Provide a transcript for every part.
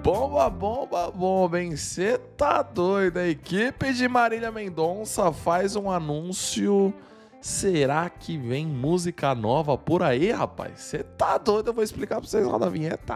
Bomba, bomba, bomba, hein? Cê tá doido? A equipe de Marília Mendonça faz um anúncio. Será que vem música nova por aí, rapaz? Cê tá doido? Eu vou explicar pra vocês lá na vinheta.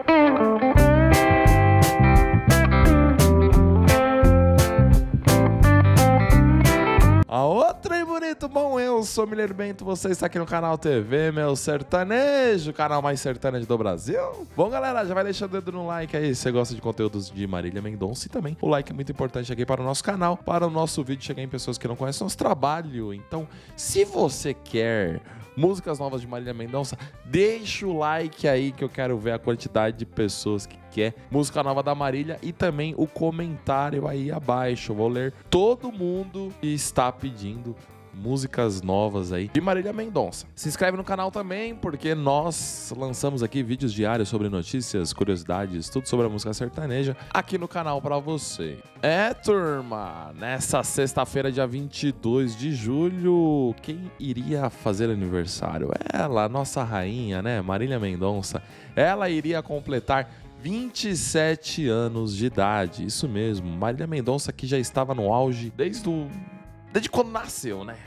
A outra aí, bonito, bom, eu sou Miller Bento, você está aqui no canal TV, meu sertanejo, canal mais sertanejo do Brasil. Bom, galera, já vai deixando o dedo no like aí se você gosta de conteúdos de Marília Mendonça, e também o like é muito importante aqui para o nosso canal, para o nosso vídeo chegar em pessoas que não conhecem nosso trabalho. Então, se você quer músicas novas de Marília Mendonça, deixa o like aí que eu quero ver a quantidade de pessoas que quer música nova da Marília, e também o comentário aí abaixo. Eu vou ler todo mundo que está pedindo músicas novas aí de Marília Mendonça. Se inscreve no canal também, porque nós lançamos aqui vídeos diários sobre notícias, curiosidades, tudo sobre a música sertaneja aqui no canal pra você. Turma, nessa sexta-feira, dia 22 de julho, quem iria fazer aniversário? Ela, nossa rainha, né? Marília Mendonça. Ela iria completar 27 anos de idade, isso mesmo. Marília Mendonça, que já estava no auge desde quando nasceu, né?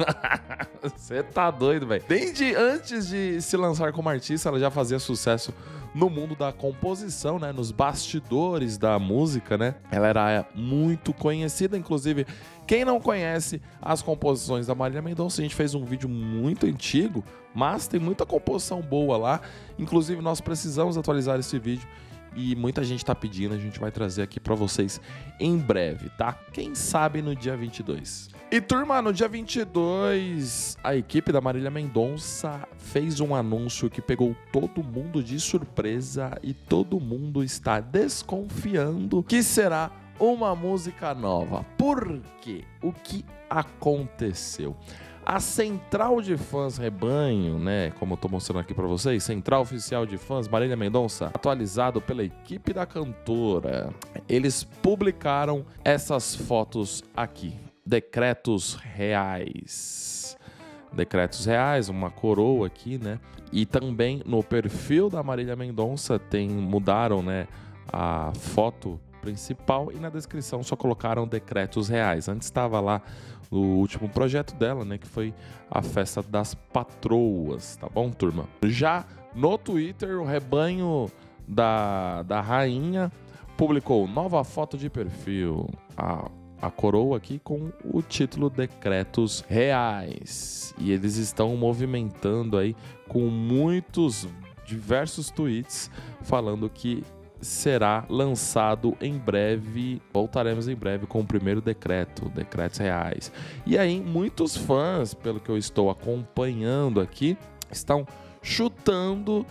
Você tá doido, velho. Desde antes de se lançar como artista, ela já fazia sucesso no mundo da composição, né? Nos bastidores da música, né? Ela era muito conhecida, inclusive, quem não conhece as composições da Marília Mendonça, a gente fez um vídeo muito antigo, mas tem muita composição boa lá. Inclusive, nós precisamos atualizar esse vídeo e muita gente tá pedindo, a gente vai trazer aqui pra vocês em breve, tá? Quem sabe no dia 22. E turma, no dia 22, a equipe da Marília Mendonça fez um anúncio que pegou todo mundo de surpresa e todo mundo está desconfiando que será uma música nova. Por quê? O que aconteceu? A Central de Fãs Rebanho, né, como eu tô mostrando aqui pra vocês, Central Oficial de Fãs Marília Mendonça, atualizado pela equipe da cantora, eles publicaram essas fotos aqui. Decretos reais. Decretos reais, uma coroa aqui, né? E também no perfil da Marília Mendonça mudaram, né, a foto principal, e na descrição só colocaram decretos reais. Antes estava lá o último projeto dela, né, que foi a festa das patroas, tá bom, turma? Já no Twitter, o rebanho da rainha publicou nova foto de perfil, a coroa aqui com o título Decretos Reais. E eles estão movimentando aí com diversos tweets falando que será lançado em breve, voltaremos em breve com o primeiro decretos reais. E aí muitos fãs, pelo que eu estou acompanhando aqui, estão chutando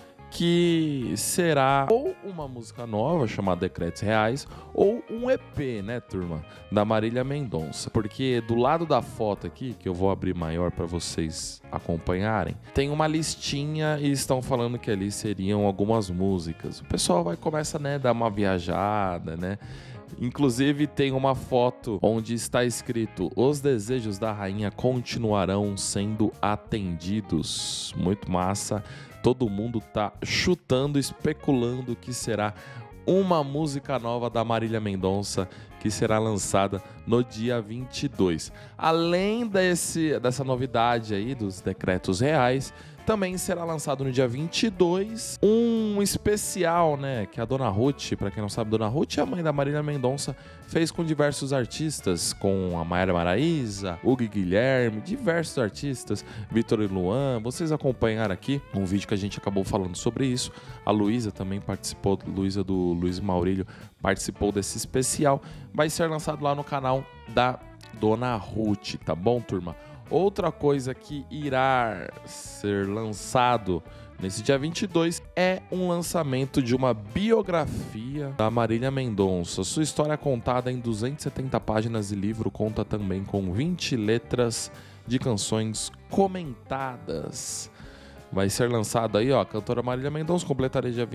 que será ou uma música nova chamada Decretos Reais ou um EP, né, turma, da Marília Mendonça. Porque do lado da foto aqui, que eu vou abrir maior para vocês acompanharem, tem uma listinha e estão falando que ali seriam algumas músicas. O pessoal começa, né, dar uma viajada, né? Inclusive tem uma foto onde está escrito: os desejos da rainha continuarão sendo atendidos. Muito massa. Todo mundo tá chutando, especulando que será uma música nova da Marília Mendonça que será lançada no dia 22. Além dessa novidade aí dos decretos reais, também será lançado no dia 22 um especial, né, que a Dona Ruth, para quem não sabe, Dona Ruth é a mãe da Marília Mendonça, fez com diversos artistas, com a Maiara Maraíza, Hugo e Guilherme, diversos artistas, Vitor e Luan. Vocês acompanharam aqui um vídeo que a gente acabou falando sobre isso. A Luísa também participou, Luísa do Luiz Maurílio participou desse especial. Vai ser lançado lá no canal da Dona Ruth, tá bom, turma? Outra coisa que irá ser lançado nesse dia 22 é um lançamento de uma biografia da Marília Mendonça. Sua história é contada em 270 páginas e livro conta também com 20 letras de canções comentadas. Vai ser lançado aí, ó, a cantora Marília Mendonça completaria dia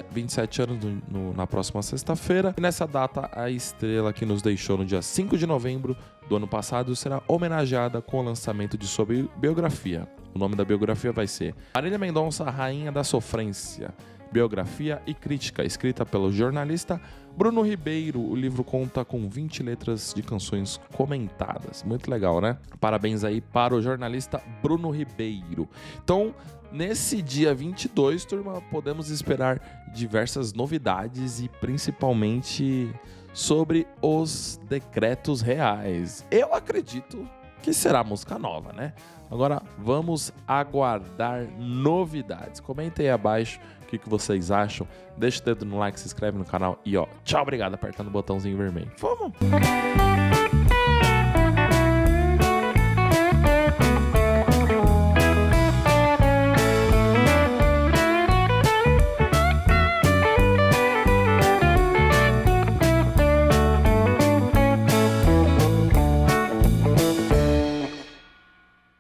27 anos na próxima sexta-feira. E nessa data, a estrela que nos deixou no dia 5 de novembro do ano passado será homenageada com o lançamento de sua biografia. O nome da biografia vai ser Marília Mendonça, Rainha da Sofrência, biografia e crítica, escrita pelo jornalista Bruno Ribeiro. O livro conta com 20 letras de canções comentadas. Muito legal, né? Parabéns aí para o jornalista Bruno Ribeiro. Então, nesse dia 22, turma, podemos esperar diversas novidades e principalmente sobre os decretos reais. Eu acredito que será música nova, né? Agora vamos aguardar novidades. Comentem aí abaixo o que vocês acham. Deixa o dedo no like, se inscreve no canal e ó, tchau, obrigado, apertando o botãozinho vermelho. Vamos!